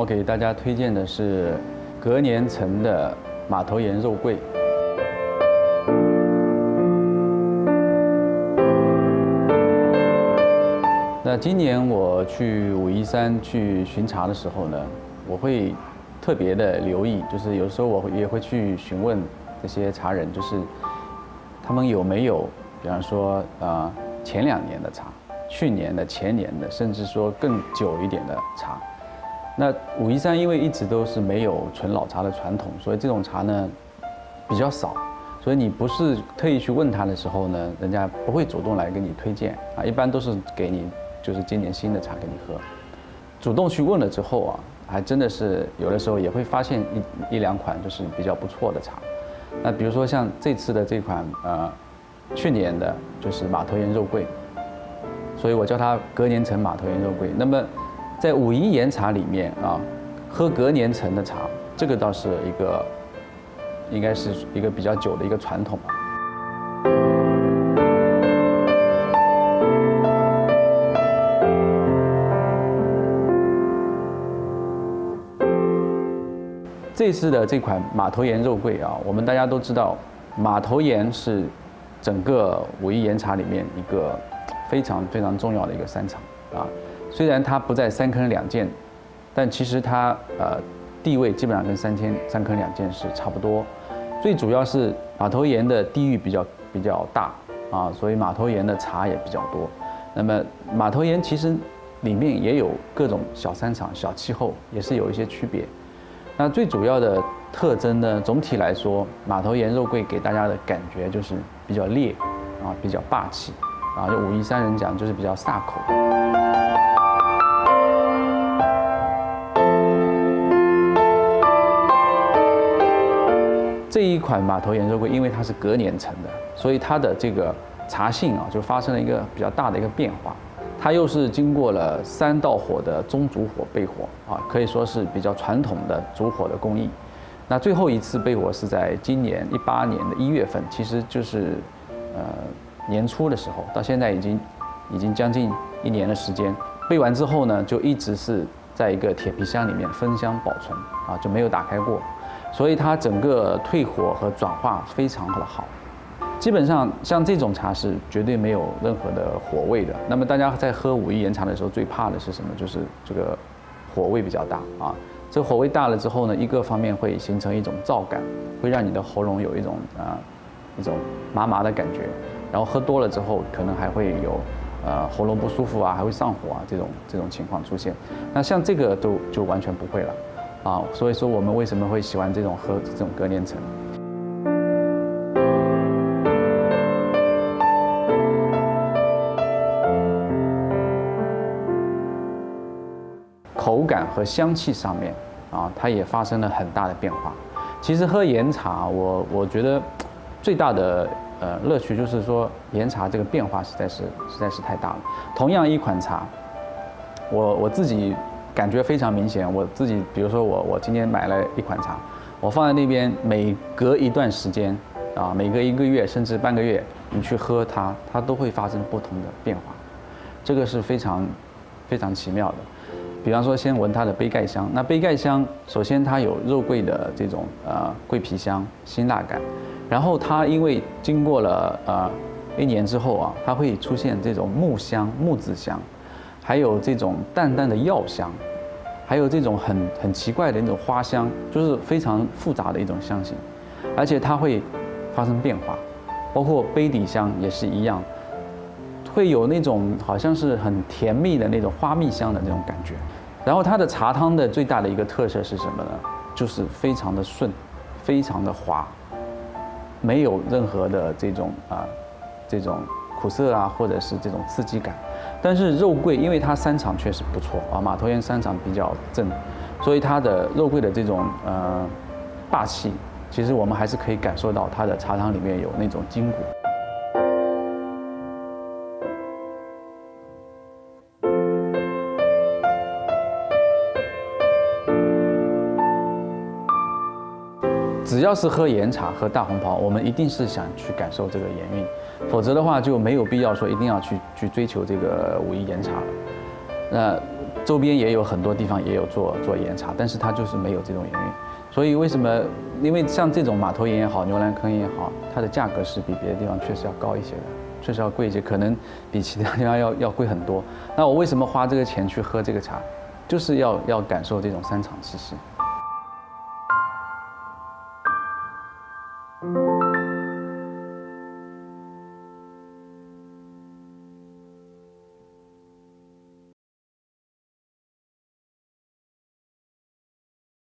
我给大家推荐的是隔年层的马头岩肉桂。那今年我去武夷山去巡查的时候呢，我会特别的留意，就是有时候我也会去询问这些茶人，就是他们有没有，比方说前2年的茶，去年的、前年的，甚至说更久一点的茶。那武夷山因为一直都是没有纯老茶的传统，所以这种茶呢比较少。所以你不是特意去问他的时候呢，人家不会主动来给你推荐啊，一般都是给你就是今年新的茶给你喝。主动去问了之后啊，还真的是有的时候也会发现一两款就是比较不错的茶。那比如说像这次的这款去年的就是马头岩肉桂，所以我叫它隔年层马头岩肉桂。那么在武夷岩茶里面啊，喝隔年层的茶，这个倒是应该是一个比较久的一个传统吧。这次的这款马头岩肉桂啊，我们大家都知道，马头岩是整个武夷岩茶里面一个非常非常重要的一个山场啊。虽然它不在3坑2涧，但其实它地位基本上跟3坑2涧是差不多。最主要是马头岩的地域比较大啊，所以马头岩的茶也比较多。那么马头岩其实里面也有各种小山场、小气候，也是有一些区别。那最主要的特征呢，总体来说，马头岩肉桂给大家的感觉就是比较烈啊，比较霸气啊，就武夷山人讲就是比较飒口。这一款马头岩肉桂，因为它是隔年层的，所以它的这个茶性啊，就发生了一个比较大的一个变化。它又是经过了3道火的中煮火焙火啊，可以说是比较传统的煮火的工艺。那最后一次焙火是在今年18年的1月份，其实就是年初的时候，到现在已经将近1年的时间。焙完之后呢，就一直是在一个铁皮箱里面封箱保存啊，就没有打开过。所以它整个退火和转化非常的好，基本上像这种茶是绝对没有任何的火味的。那么大家在喝武夷岩茶的时候，最怕的是什么？就是这个火味比较大啊。这个火味大了之后呢，一个方面会形成一种燥感，会让你的喉咙有一种麻麻的感觉。然后喝多了之后，可能还会有喉咙不舒服啊，还会上火啊这种情况出现。那像这个就完全不会了。啊，所以说我们为什么会喜欢喝这种隔年层？口感和香气上面啊，它也发生了很大的变化。其实喝岩茶，我觉得最大的乐趣就是说，岩茶这个变化实在是太大了。同样一款茶，我自己感觉非常明显。我自己，比如说我今天买了一款茶，我放在那边，每隔一段时间啊，每隔1个月甚至半个月，你去喝它，它都会发生不同的变化，这个是非常非常奇妙的。比方说，先闻它的杯盖香，那杯盖香首先它有肉桂的这种桂皮香、辛辣感，然后它因为经过了1年之后啊，它会出现这种木香、木质香。还有这种淡淡的药香，还有这种很奇怪的那种花香，就是非常复杂的一种香型，而且它会发生变化，包括杯底香也是一样，会有那种好像是很甜蜜的那种花蜜香的那种感觉。然后它的茶汤的最大的一个特色是什么呢？就是非常的顺，非常的滑，没有任何的这种苦涩啊，或者是这种刺激感。但是肉桂，因为它山场确实不错啊，马头岩山场比较正，所以它的肉桂的这种霸气，其实我们还是可以感受到它的茶汤里面有那种筋骨。只要是喝岩茶、喝大红袍，我们一定是想去感受这个岩韵，否则的话就没有必要说一定要去追求这个武夷岩茶了。那周边也有很多地方也有做岩茶，但是它就是没有这种原因。所以为什么？因为像这种马头岩也好，牛栏坑也好，它的价格是比别的地方确实要高一些的，确实要贵一些，可能比其他地方要贵很多。那我为什么花这个钱去喝这个茶？就是要感受这种山场气息。